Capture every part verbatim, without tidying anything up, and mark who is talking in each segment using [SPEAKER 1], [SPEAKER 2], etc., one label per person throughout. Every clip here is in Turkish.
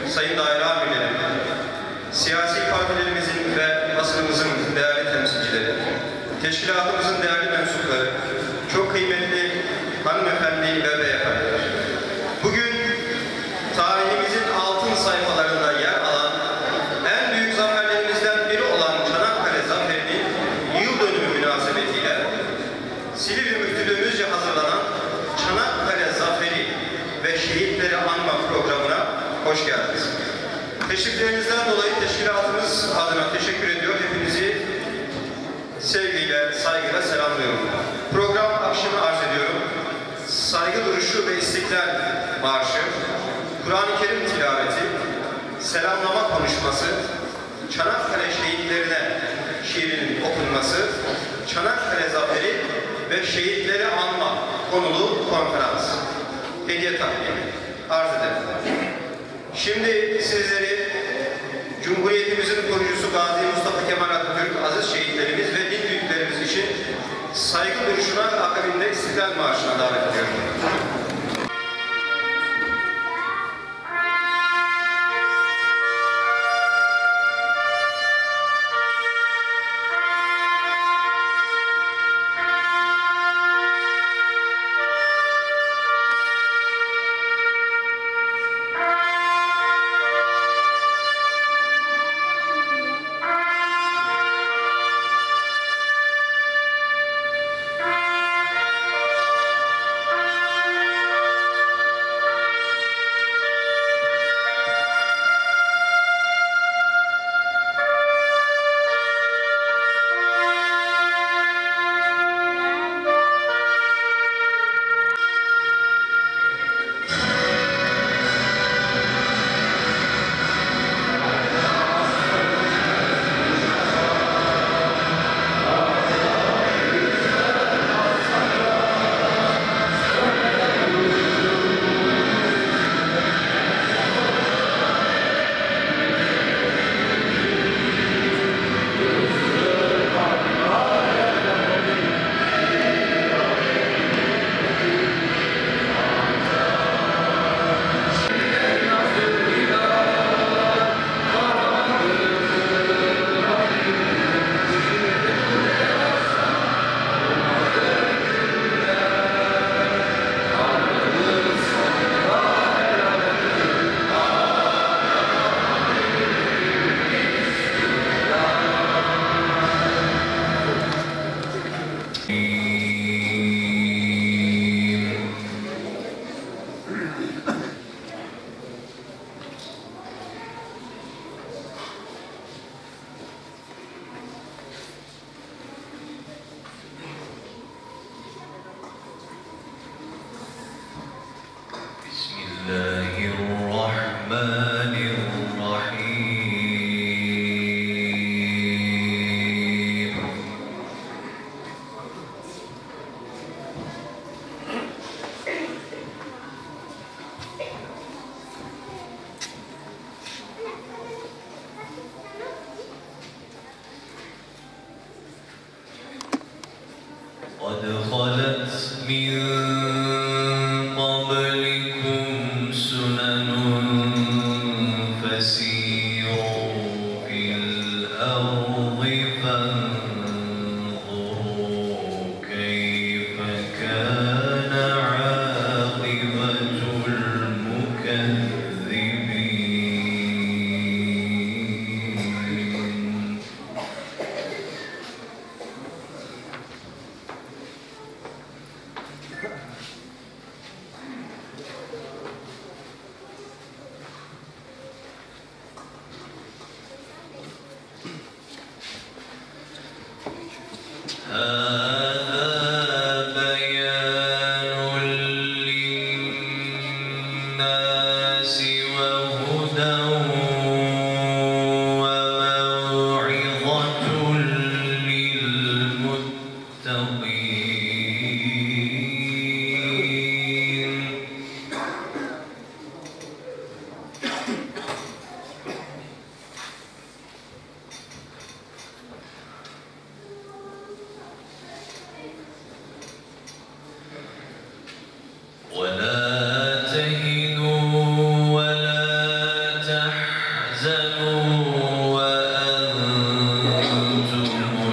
[SPEAKER 1] sayın daire amirleri, siyasi partilerimizin ve basınımızın değerli temsilcileri, teşkilatımızın değerli mensupları, çok kıymetli hanımefendi ve beyefendiler. Bugün tarihimizin altın sayfalarında yer alan en büyük zaferlerimizden biri olan Çanakkale Zaferi'nin yıl dönümü münasebetiyle Silivri Müftülüğümüzce hazırlanan Çanakkale Zaferi ve Şehitleri Anma programına hoş geldiniz. Teşriflerinizden dolayı teşkilatımız adına teşekkür ediyor. Hepinizi sevgiyle, saygıyla selamlıyorum. Program akışını arz ediyorum. Saygı duruşu ve İstiklal Marşı, Kur'an-ı Kerim tilaveti, selamlama konuşması, Çanakkale şehitlerine şiirinin okunması, Çanakkale Zaferi ve Şehitleri Anma konulu konferans. Hediye takdimi arz ederim. Şimdi sizleri Cumhuriyetimizin kurucusu Gazi Mustafa Kemal Atatürk, aziz şehitlerimiz ve din büyüklerimiz için saygı duruşuna ve akabinde İstiklal Marşı'na davet ediyorum.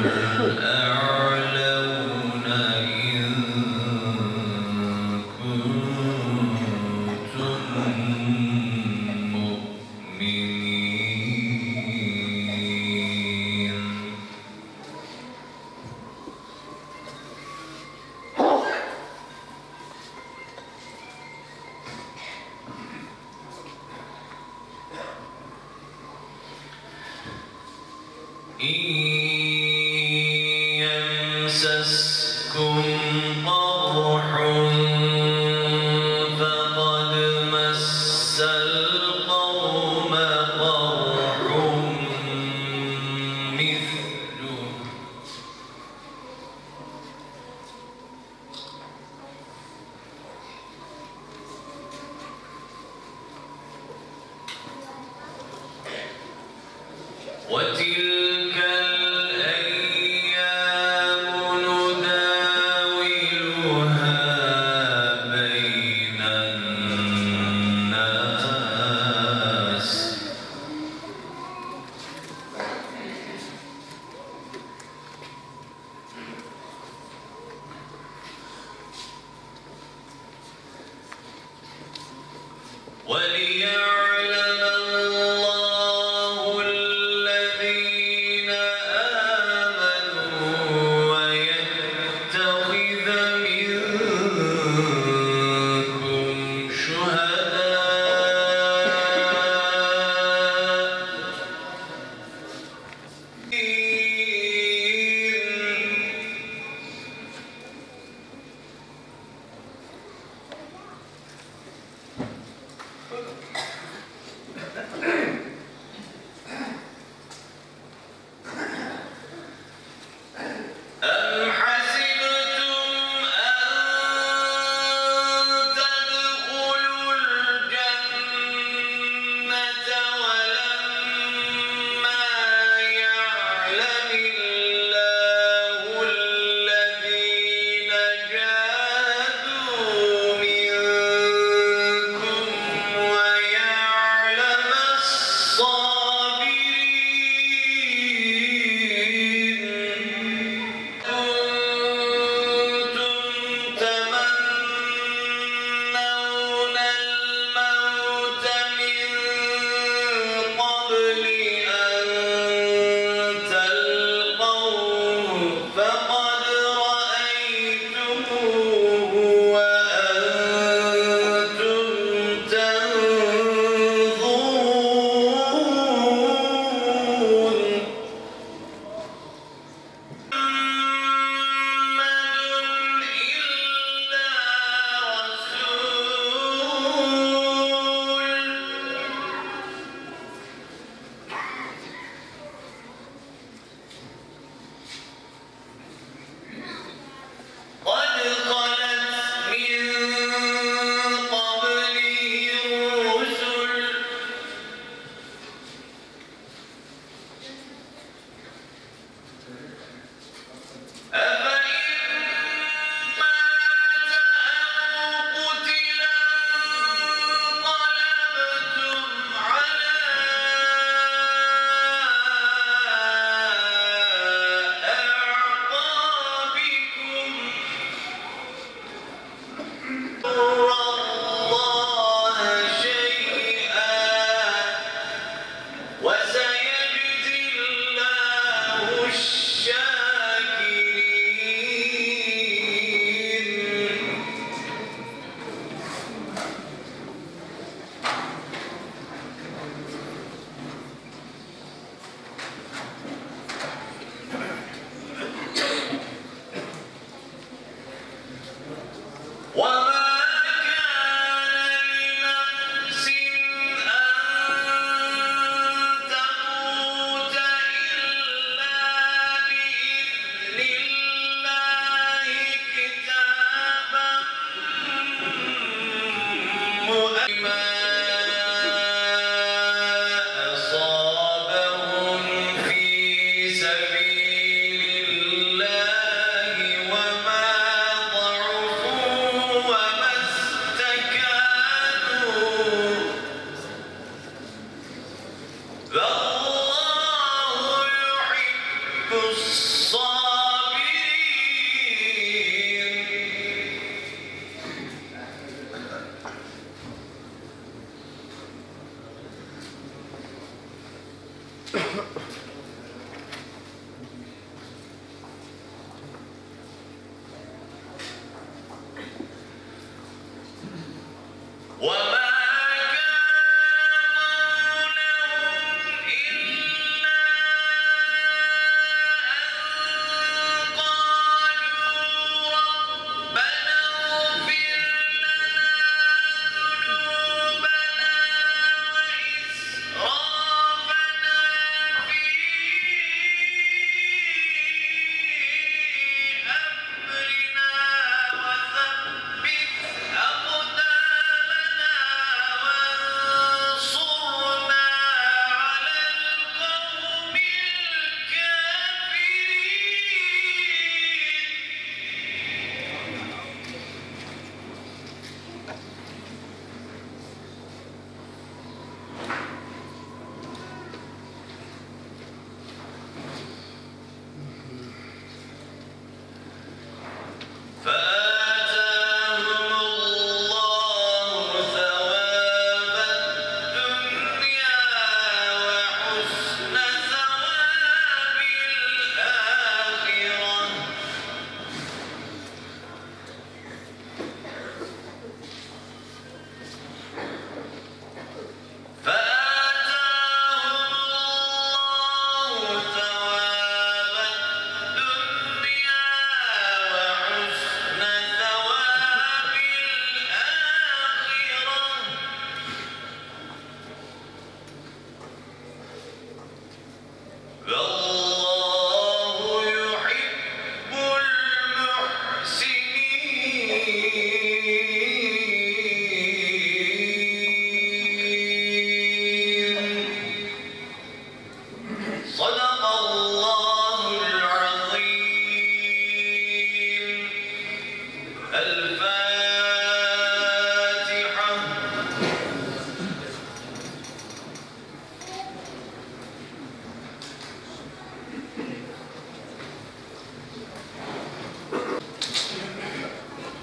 [SPEAKER 2] الأعلون إن كنتم مؤمنين. إن يمسسكم قرح فقد مس القوم قرح مثله وتلك الأيام نداولها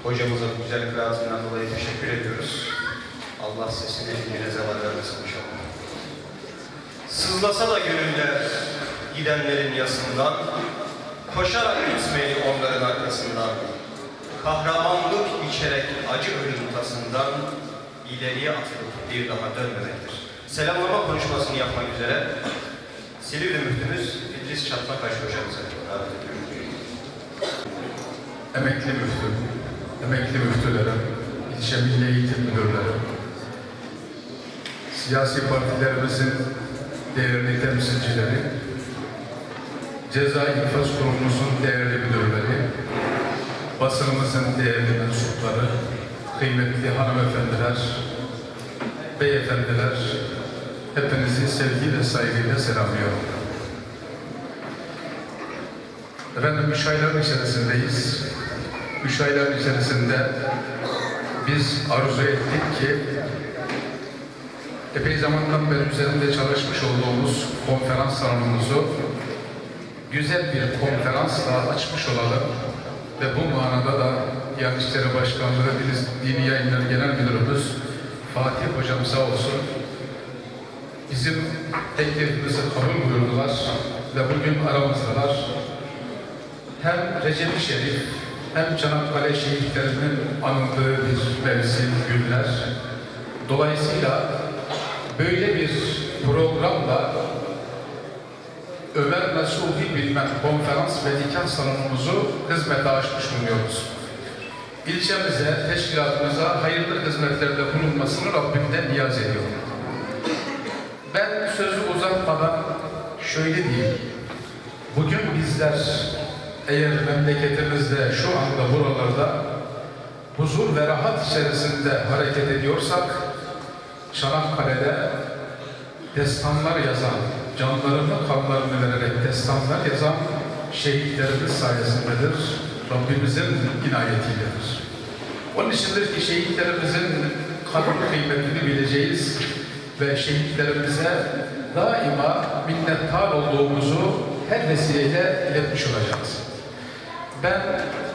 [SPEAKER 1] Hocamıza bu güzel kıraatından dolayı teşekkür ediyoruz. Allah sesini dinleyene zeval vermesin inşallah. Sızlasa da gönüller gidenlerin yasından, koşarak gitmeli onların arkasından, kahramanlık içerek acı ölüm tasından ileriye atılıp bir daha dönmemektir. Selamlama konuşmasını yapmak üzere Silivri Müftümüz İdris Çatmakaş hocamıza davet ediyoruz.
[SPEAKER 3] Emekli müftü, emekli müftülerim, ilçe milli eğitim müdürleri, siyasi partilerimizin değerli temsilcileri, Ceza İnfaz Kurumumuzun değerli müdürleri, basınımızın değerli mensupları, kıymetli hanımefendiler, beyefendiler, hepinizi sevgi ve saygıyla selamlıyorum. Efendim, üç aylar içerisindeyiz. Üç aylar içerisinde biz arzu ettik ki epey zamandan beri üzerinde çalışmış olduğumuz konferans salonumuzu güzel bir konferansla açmış olalım ve bu manada da Diyanet İşleri Başkanlığı Dini Yayınlar Genel Müdürümüz Fatih Hocam sağ olsun bizim teklifimizi kabul buyurdular ve bugün aramızdalar. Hem Recep-i Şerif hem Çanakkale şehitlerinin anıldığı bir mevsim, günler. Dolayısıyla böyle bir programla Ömer Nasuhi Bilmem konferans ve nikah salonumuzu hizmete açmış bulunuyoruz. İlçemize, teşkilatımıza hayırlı hizmetlerde bulunmasını Rabbimden niyaz ediyorum. Ben sözü uzatmadan şöyle diyeyim. Bugün bizler eğer memleketimizde şu anda buralarda huzur ve rahat içerisinde hareket ediyorsak Çanakkale'de destanlar yazan, canlarını, kanlarını vererek destanlar yazan şehitlerimiz sayesindedir. Rabbimizin inayetiyledir. Onun içindir ki şehitlerimizin kanın kıymetini bileceğiz ve şehitlerimize daima minnettar olduğumuzu her vesileyle iletmiş olacağız. Ben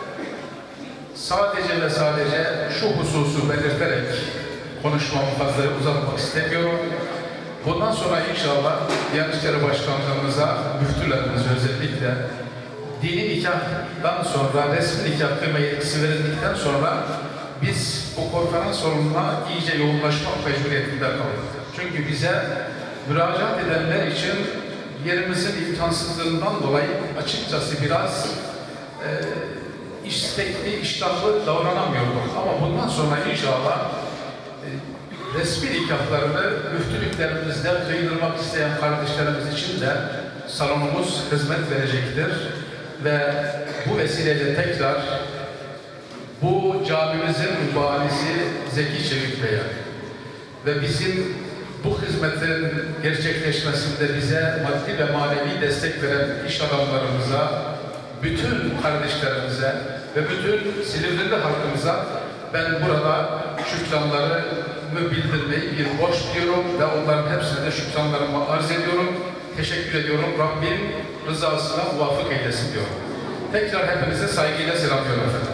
[SPEAKER 3] sadece ve sadece şu hususu belirterek konuşmamı fazla uzatmak istemiyorum. Bundan sonra inşallah Diyanet İşleri Başkanlığımıza, müftülerimiz özellikle dini nikahtan sonra, resmi nikah kıyma yetkisi verildikten sonra biz bu konferans sorununa iyice yoğunlaşmak mecburiyetinde kaldık. Çünkü bize müracaat edenler için yerimizin imkansızlığından dolayı açıkçası biraz e, istekli, iştahlı davranamıyorduk. Ama bundan sonra inşallah e, resmi nikahlarını müftülüklerimizde kıydırmak isteyen kardeşlerimiz için de salonumuz hizmet verecektir. Ve bu vesileyle tekrar bu camimizin mübahanisi Zeki Çevik Bey'e ve bizim bu hizmetin gerçekleşmesinde bize maddi ve manevi destek veren iş adamlarımıza, bütün kardeşlerimize ve bütün Silivri'li halkımıza ben burada şükranlarımı bildirmeyi bir borç diyorum ve onların hepsine de şükranlarımı arz ediyorum. Teşekkür ediyorum. Rabbim rızasına muvafık eylesin diyorum. Tekrar hepinize saygıyla selamlıyorum efendim.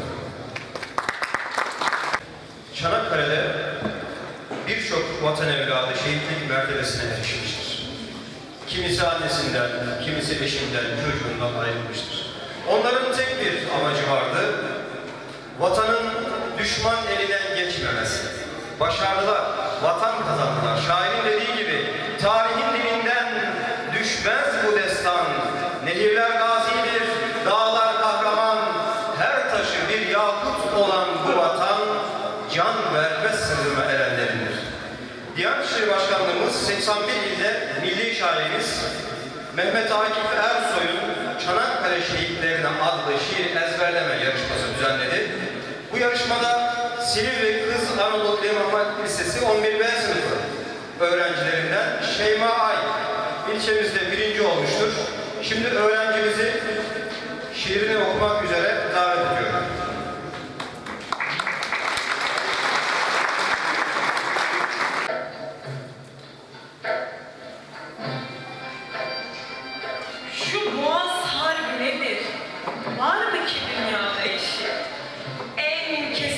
[SPEAKER 1] Çanakkale'de birçok vatan evladı şehitlik mertebesine erişmiştir. Kimisi annesinden, kimisi eşinden, çocuğundan ayrılmıştır. Onların tek bir amacı vardı, vatanın düşman elinden geçmemesi. Başardılar, vatan kazandılar. Şairin dediği gibi, tarihin dilinden düşmez bu destan. Nehirler gazidir, dağlar kahraman, her taşı bir yakut olan bu vatan, can vermez sırrına erenlerindir. Diyanet İşleri Başkanlığımız seksen bir ilde milli şairimiz Mehmet Akif Ersoy'un Çanakkale Şehitlerine adlı şiir ezberleme yarışması düzenledi. Bu yarışmada Silivri Kız Anadolu İmam Lisesi on bir B sınıfı öğrencilerinden Şeyma Ay ilçemizde birinci olmuştur. Şimdi öğrencimizi şiirini okumak üzere davet ediyorum.
[SPEAKER 4] Şu Boğaz Harbi nedir? Var mı ki dünyada eşi? En kesin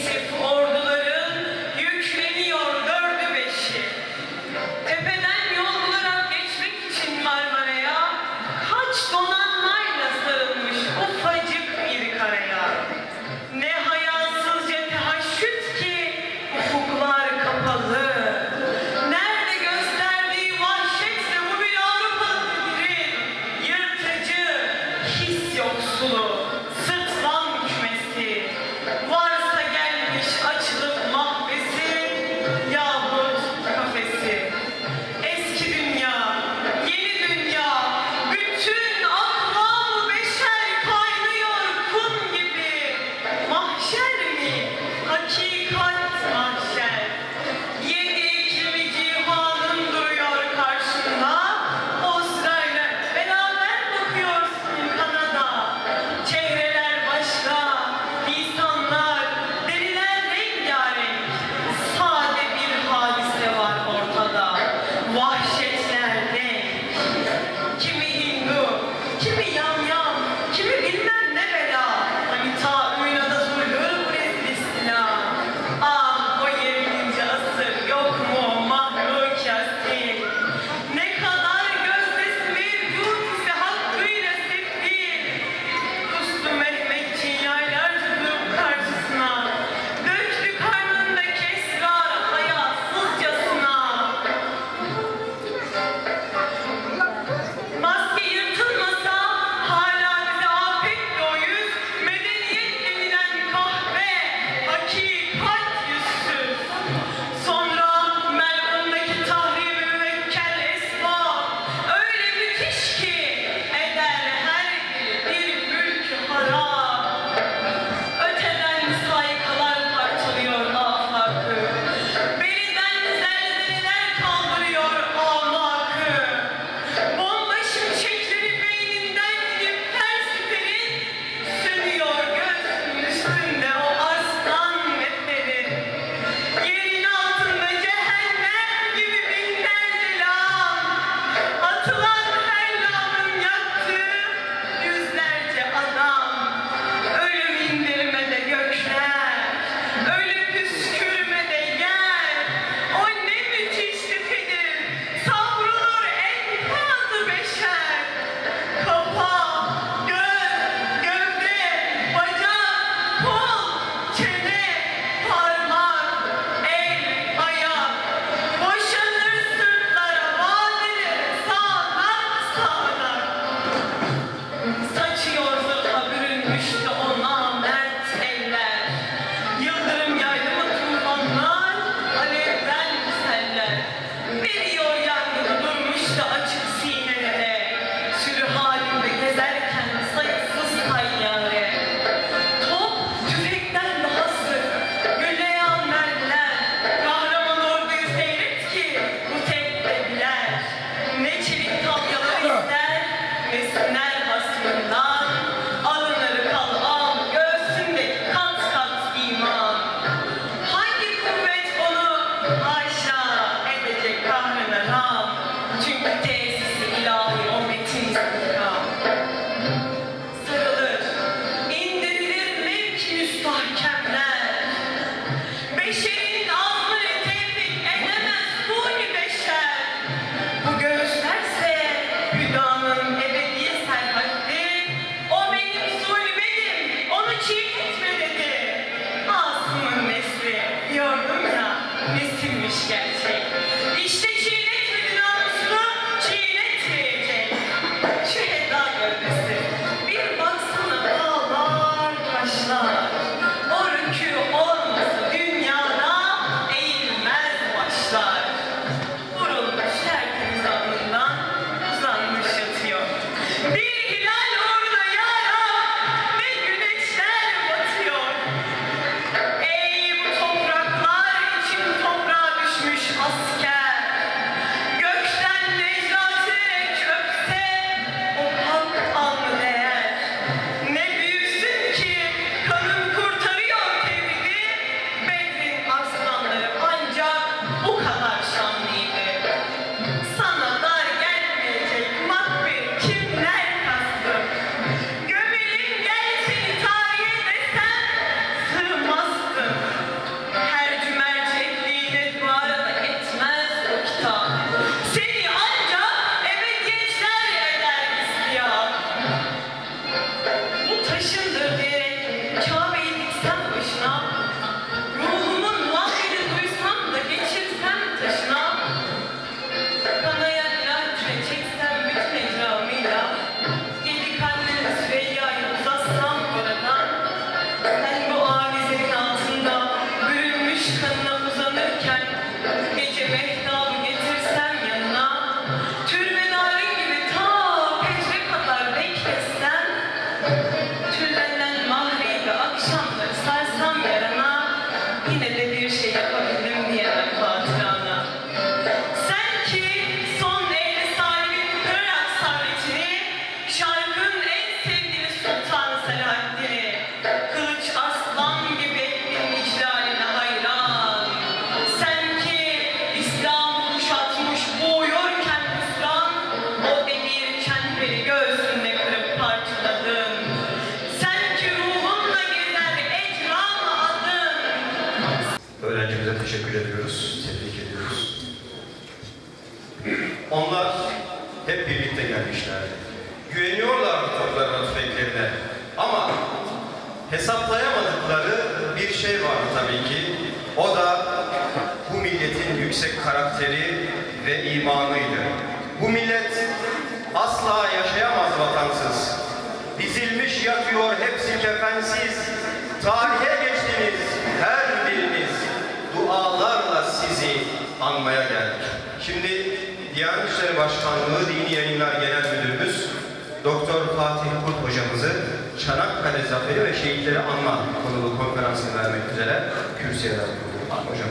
[SPEAKER 1] güvenmemişlerdi. Güveniyorlardı toplarına, tüfeklerine. Ama hesaplayamadıkları bir şey vardı tabii ki. O da bu milletin yüksek karakteri ve imanıydı. Bu millet asla yaşayamaz vatansız. Dizilmiş yatıyor hepsi kefensiz. Tarihe geçtiniz her biriniz. Dualarla sizi anmaya geldik. Şimdi Diyanet İşleri Başkanlığı Dini Yayınlar Genel Müdürümüz Doktor Fatih Kurt hocamızı Çanakkale Zaferi ve Şehitleri Anma konulu konferansını vermek üzere kürsüye davet ediyorum. Hocam.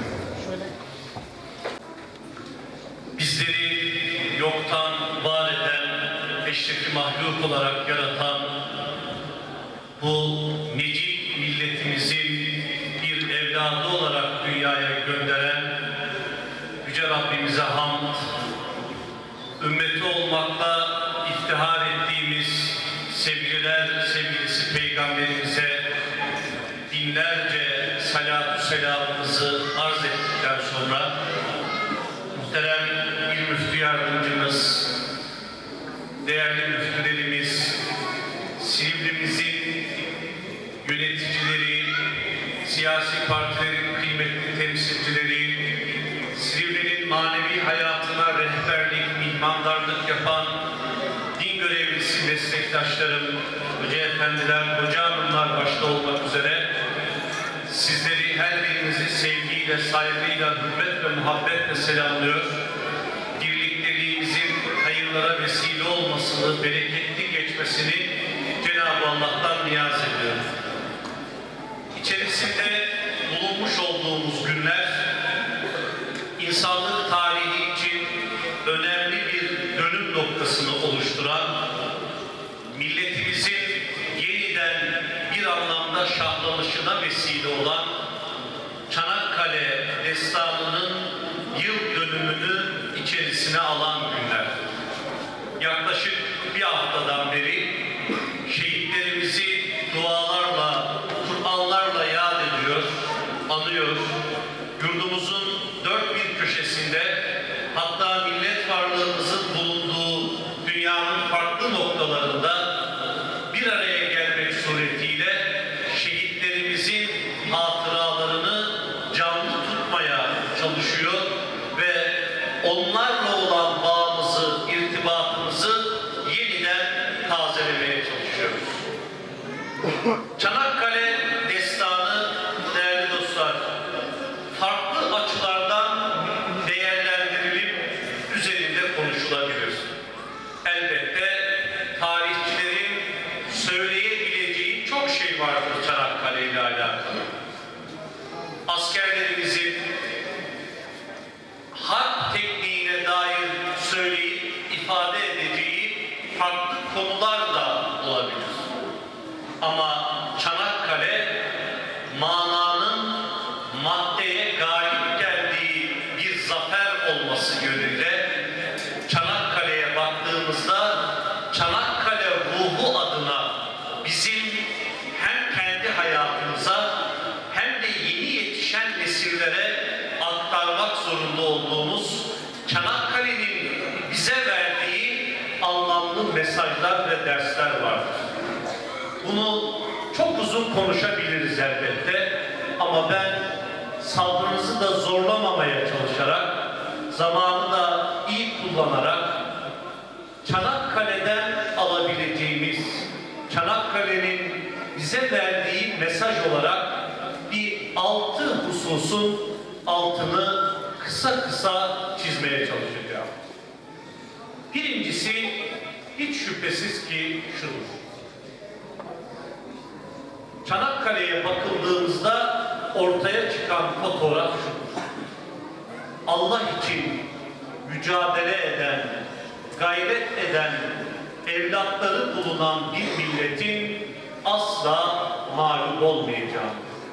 [SPEAKER 4] Bizleri yoktan var eden, eşrefi mahluk olarak yaratan bu necip milletimizin bir evladı olarak dünyaya gönderen Yüce Rabbimize hamd, ümmeti olmakla iftihar ettiğimiz sevgililer sevgilisi Peygamberimize binlerce salatü selamımızı arz ettikten sonra muhterem İl Müftü Yardımcımız, değerli müftülerimiz, Silivri'mizin yöneticileri, siyasi partilerin kıymetli temsilcileri, Silivri'nin manevi hayatına rehberlik, mihmandarlık yapan din görevlisi meslektaşlarım, hoca efendiler, hoca hanımlar başta olmak üzere sizleri her birinizi sevgiyle, saygıyla, hürmet ve muhabbetle selamlıyor. Birlikteliğimizin hayırlara vesile olmasını, bereketli geçmesini Cenab-ı Allah'tan niyaz ediyorum. İçerisinde bulunmuş olduğumuz günler insanlık tarihi için önemli bir dönüm noktasını oluşturan, milletimizin yeniden bir anlamda şahlanışına vesile olan Çanakkale Destanı'nın yıl dönümünü içerisine alan günler. Yaklaşık bir haftadan beri şehitlerimizi dualarla, Kur'anlarla yad ediyor, anıyor. Yurdumuzun dört bir köşesinde, hatta millet varlığımızın bulunduğu dünyanın farklı noktalarında bir araya gelmek suretiyle şehitlerimizin hatıralarını canlı tutmaya çalışıyor ve onlarla olan bağımızı, irtibatımızı yeniden tazelemeye çalışıyoruz. Çanakkale Destanı, değerli dostlar, farklı açılardan değerlendirilip üzerinde konuşulabilir. Elbette tarihçilerin söyleyebileceği çok şey vardır Çanakkale ile alakalı. Askerlerimizin harp tekniğine dair söyleyip ifade edeceği farklı konular da olabilir. Ama Çanakkale mananın maddeye galip geldiği bir zafer olması yönüyle Çanakkale'ye baktığımızda Çanakkale ruhu adına bizim hem kendi hayatımıza hem de yeni yetişen nesillere aktarmak zorunda olduğumuz Çanakkale'nin bize verdiği anlamlı mesajlar ve dersler vardır. Bunu çok uzun konuşabiliriz elbette ama ben sabrınızı da zorlamamaya çalışarak, zamanı da iyi kullanarak Çanakkale'den alabileceğimiz, Çanakkale'nin bize verdiği mesaj olarak bir altı hususun altını kısa kısa çizmeye çalışacağım. Birincisi hiç şüphesiz ki şudur. Çanakkale'ye bakıldığımızda ortaya çıkan fotoğraf şudur. Allah için mücadele eden, gayret eden, evlatları bulunan bir milletin asla mağlup olmayacağını.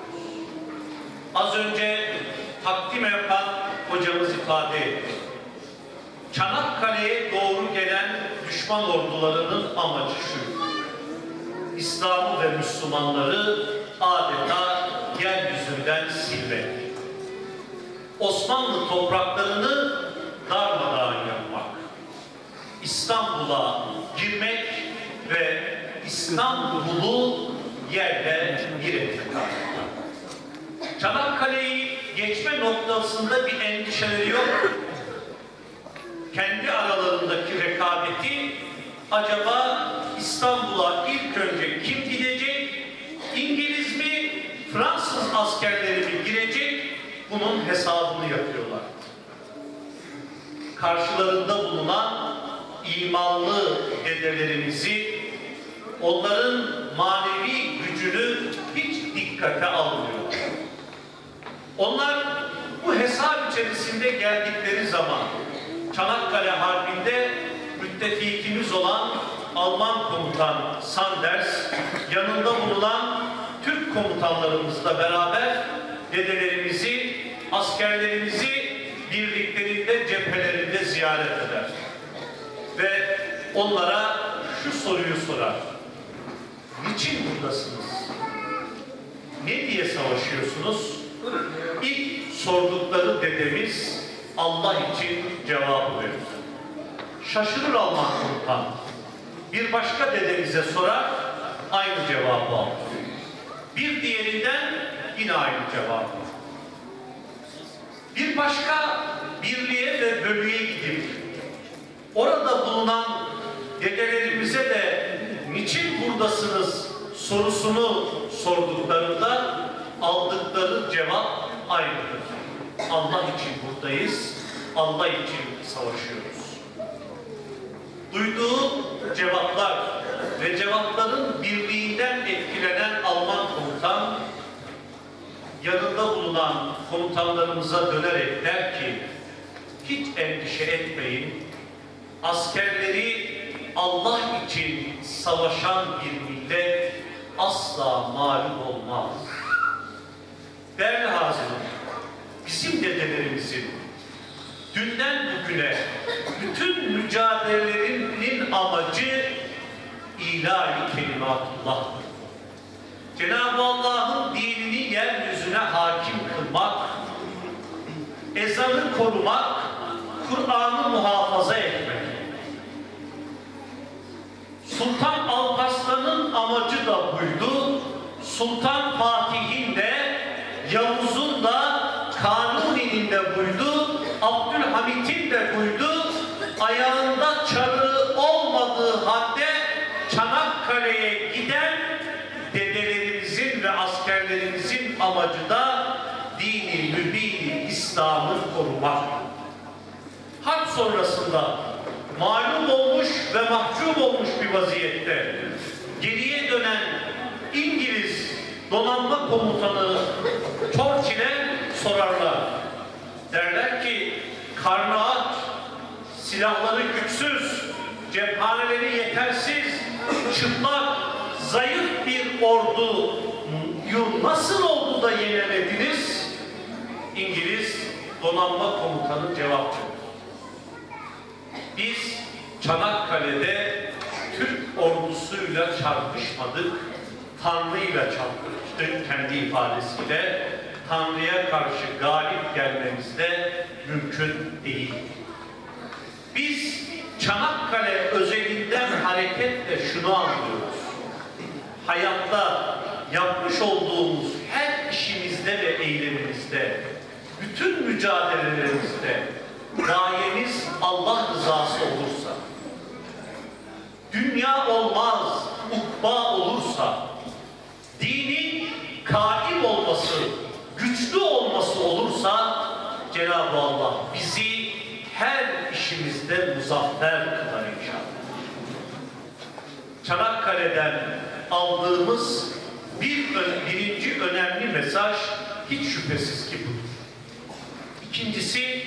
[SPEAKER 4] Az önce takdim yapan hocamız ifade etti. Çanakkale'ye doğru gelen düşman ordularının amacı şu: İslam'ı ve Müslümanları adeta yeryüzünden silmek. Osmanlı topraklarını darmadağın yapmak. İstanbul'a geçirmek ve İstanbul'u yerle bir etmek. Çanakkale'yi geçme noktasında bir endişeleri yok. Kendi aralarındaki rekabeti, acaba İstanbul'a ilk önce kim gidecek? İngiliz mi, Fransız askerleri mi girecek? Bunun hesabını yapıyorlar. Karşılarında bulunan imanlı dedelerimizi, onların manevi gücünü hiç dikkate almıyor. Onlar bu hesap içerisinde geldikleri zaman Çanakkale Harbi'nde müttefikimiz olan Alman komutan Sanders, yanında bulunan Türk komutanlarımızla beraber dedelerimizi, askerlerimizi birliklerinde, cephelerinde ziyaret eder. Ve onlara şu soruyu sorar: niçin buradasınız? Ne diye savaşıyorsunuz? İlk sordukları dedemiz Allah için cevabı verir. Şaşırır Alman komutan. Bir başka dedemize sorar, aynı cevabı alır. Bir diğerinden yine aynı cevabı. Bir başka birliğe ve bölüye gidip orada bulunan dedelerimize de niçin buradasınız sorusunu sorduklarında aldıkları cevap aynıdır. Allah için buradayız, Allah için savaşıyoruz. Duyduğu cevaplar ve cevapların birliğinden etkilenen Alman komutan yanında bulunan komutanlarımıza dönerek der ki, hiç endişe etmeyin, askerleri Allah için savaşan bir millet asla mağlup olmaz. Değerli hazırım, bizim dedelerimizin dünden bugüne bütün mücadelelerinin amacı ilahi kelimatullah. Cenab-ı Allah'ın dinini yeryüzüne hakim kılmak, ezanı korumak, Kur'an'ı muhafaza etmek. Sultan Alparslan'ın amacı da buydu. Sultan Fatih'in de, Yavuz'un da, Kanuni'nin de buydu. Abdülhamit'in de buydu. Ayağında çarığı olmadığı halde Çanakkale'ye giden dedelerimizin ve askerlerimizin amacı da dini mübin İslam'ı korumak. Harp sonrasında mağlup olmuş ve mahcup olmuş bir vaziyette geriye dönen İngiliz donanma komutanı Churchill'e sorarlar. Derler ki, karnı aç, silahları güçsüz, cephaneleri yetersiz, çıplak, zayıf bir orduyu nasıl oldu da yenemediniz? İngiliz donanma komutanı cevap verir. Biz Çanakkale'de Türk ordusuyla çarpışmadık, Tanrı'yla çarpıştık kendi ifadesiyle. Tanrı'ya karşı galip gelmemiz de mümkün değil. Biz Çanakkale özelinden hareketle şunu anlıyoruz. Hayatta yapmış olduğumuz her işimizde ve eylemimizde, bütün mücadelelerimizde gayemiz Allah rızası olursa, dünya olmaz, ukba olursa, dinin kaim olması, güçlü olması olursa Cenab-ı Allah bizi her işimizde muzaffer kılar inşallah. Çanakkale'den aldığımız bir birinci önemli mesaj hiç şüphesiz ki budur. İkincisi,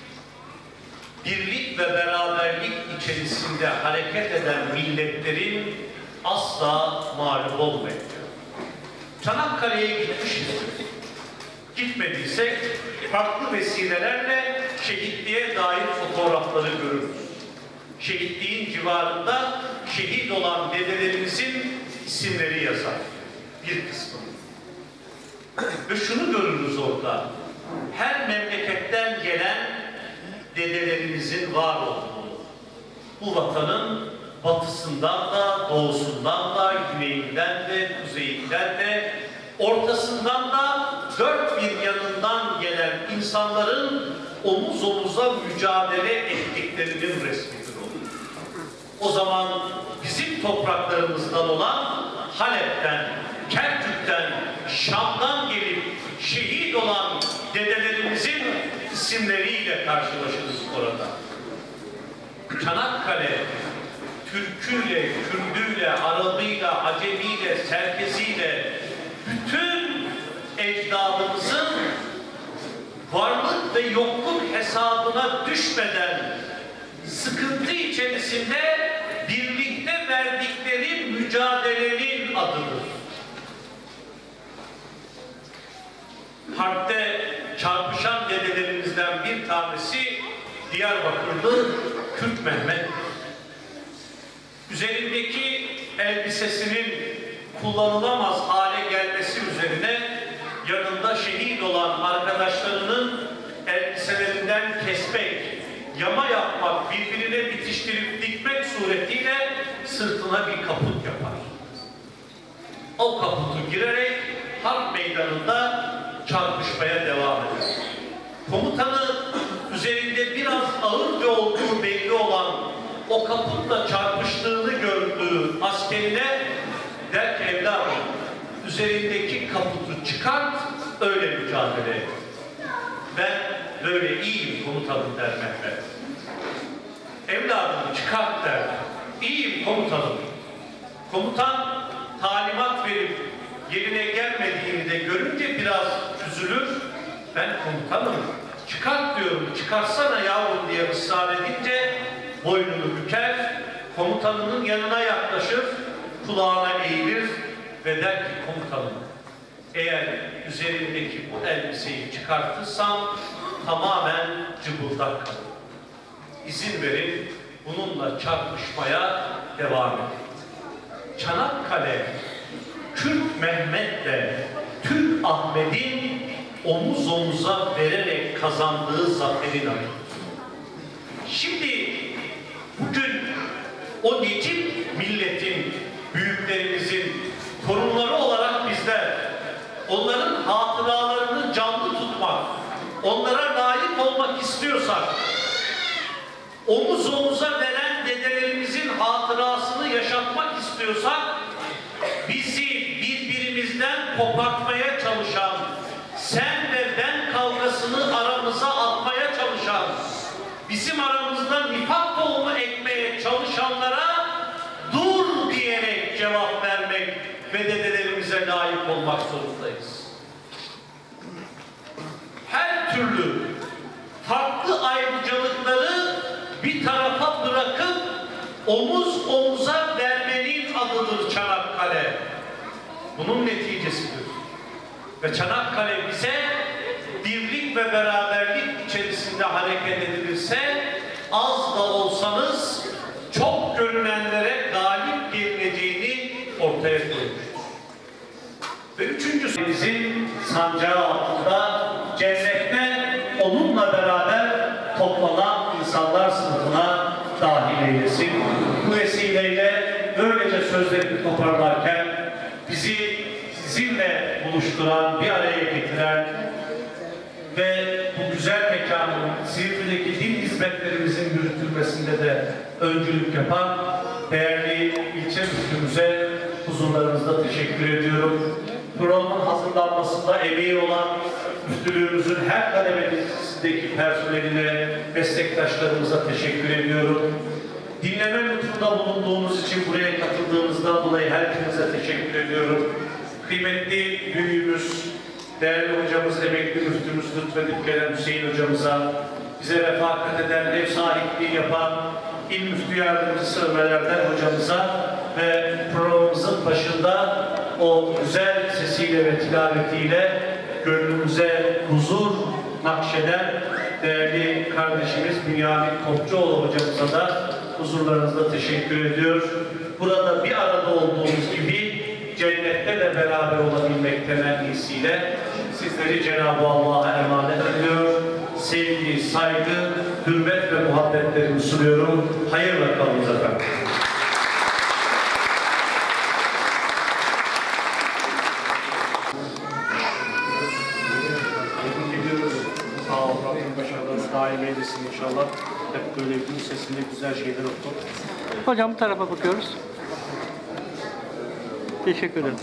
[SPEAKER 4] birlik ve beraberlik içerisinde hareket eden milletlerin asla mağlup olmayacağı. Çanakkale'ye gitmişizdir. Gitmediysek farklı vesilelerle şehitliğe dair fotoğrafları görürüz. Şehitliğin civarında şehit olan dedelerimizin isimleri yazar. Bir kısmı. Ve şunu görürüz orada. Her memleketten gelen dedelerimizin var olduğunu, bu vatanın batısından da, doğusundan da, güneyinden de, kuzeyinden de, ortasından da dört bir yanından gelen insanların omuz omuza mücadele ettiklerinin resmidir o. O zaman bizim topraklarımızdan olan Halep'ten, Kerkük'ten, Şam'dan gelip şehit olan dedelerimizin isimleriyle karşılaşırız orada. Çanakkale, Türküyle, Kürdüyle, Arabıyla, Acemiyle, Serkeziyle bütün ecdadımızın varlık ve yokluk hesabına düşmeden sıkıntı içerisinde birlikte verdikleri mücadelenin adıdır. Harpte çarpışan dedelerimizden bir tanesi Diyarbakırlı Kürt Mehmet. Üzerindeki elbisesinin kullanılamaz hale gelmesi üzerine yanında şehit olan arkadaşlarının elbiselerinden kesmek, yama yapmak, birbirine bitiştirip dikmek suretiyle sırtına bir kaput yapar. O kaputu girerek harp meydanında çarpışmaya devam eder. Komutanı üzerinde biraz ağırca olduğu belli olan o kaputla çarpıştığını gördüğü askerine der ki evladım üzerindeki kaputu çıkart öyle mücadele et. Ben böyle iyiyim komutanım der Mehmet. Evladım çıkart der. İyiyim komutanım. Komutan talimat verip yerine gelmediğini de görünce biraz üzülür. Ben komutanım çıkart diyorum çıkarsana yavrum diye ısrar edince boynunu büker, komutanının yanına yaklaşır, kulağına eğilir ve der ki komutanım eğer üzerindeki bu elbiseyi çıkartırsam tamamen cıbıldak kalır. İzin verin bununla çarpışmaya devam edin. Çanakkale Kürt Mehmet'le Türk Ahmet'in omuz omuza vererek kazandığı zaferin adıdır. Şimdi bugün o Necip milletin, büyüklerimizin torunları olarak bizler onların hatıralarını canlı tutmak, onlara layık olmak istiyorsak, omuz omuza veren dedelerimizin hatırasını yaşatmak istiyorsak, bizi birbirimizden kopartmaya çalışan, sen ve ben kavgasını aramıza atmaya çalışan, bizim aramızda nifak tohumu ekmeye çalışanlara dur diyerek cevap vermek ve dedelerimize layık olmak zorundayız. Her türlü farklı ayrıcalıkları bir tarafa bırakıp omuz omuza vermenin adıdır Çanakkale. Bunun neticesidir. Ve Çanakkale bize birlik ve beraberlik içerisinde hareket edilirse az da olsanız çok görünenlere galip gelineceğini ortaya koymuştur. Ve üçüncüsü bizim sancağı altında cennette onunla beraber toplanan insanlar sınıfına dahil eylesin. Bu vesileyle böylece sözlerimi toparlarken bizi sizinle buluşturan, bir araya getiren ve bu güzel mekanın Silivri'deki din hizmetlerimizin yürütülmesinde de öncülük yapan değerli ilçe müftümüze huzurlarınızda teşekkür ediyorum. Programın hazırlanmasında emeği olan müftülüğümüzün her kademesindeki personeline, meslektaşlarımıza teşekkür ediyorum. Dinleme lütfunda bulunduğunuz için buraya katıldığınızdan dolayı herkese teşekkür ediyorum. Kıymetli büyüğümüz, değerli hocamız, emekli müftümüz lütfedip gelen Hüseyin hocamıza, bize refakat eden, ev sahipliği yapan İl Müftü Yardımcısı Ömer Erdem hocamıza ve programımızın başında o güzel sesiyle ve tilavetiyle gönlümüze huzur nakşeden değerli kardeşimiz Bünyamin Kopçuoğlu hocamıza da huzurlarınızda teşekkür ediyor. Burada bir arada olduğumuz gibi cennette de beraber olabilmek temennisiyle sizleri Cenab-ı Allah'a emanet ediyor. Sevgi, saygı, hürmet ve muhabbetlerimi sunuyorum. Hayırla kalınız efendim.
[SPEAKER 5] daim eylesin inşallah. Hep böyle gün sesinde güzel şeyler okur.
[SPEAKER 6] Hocam bu tarafa bakıyoruz. Teşekkür ederim.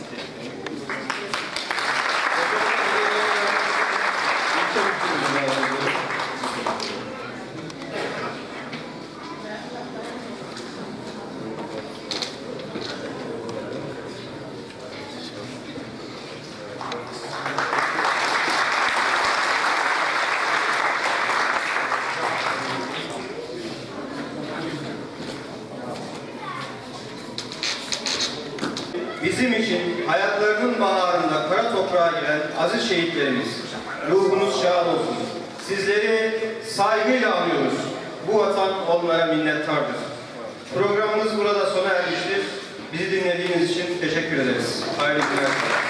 [SPEAKER 1] Bizim için hayatlarının baharında kara toprağa giren aziz şehitlerimiz, ruhunuz şad olsun. Sizleri saygıyla anıyoruz. Bu vatan onlara minnettardır. Programımız burada sona ermiştir. Bizi dinlediğiniz için teşekkür ederiz. Hayırlı günler.